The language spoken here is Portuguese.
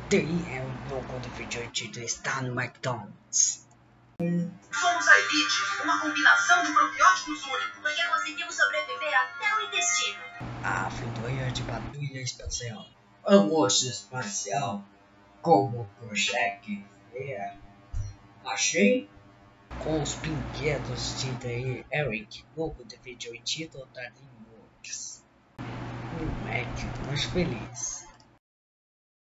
TI é um logo de vídeo antigo está no McDonald's. Somos a elite, uma combinação de probióticos único. Porque conseguimos sobreviver até o intestino. A fronteira de patrulha espacial. Almoço espacial, como consegue ver? Achei? Com os brinquedos de TI Eric, logo de vídeo antigo da DreamWorks. Um Mac mais feliz.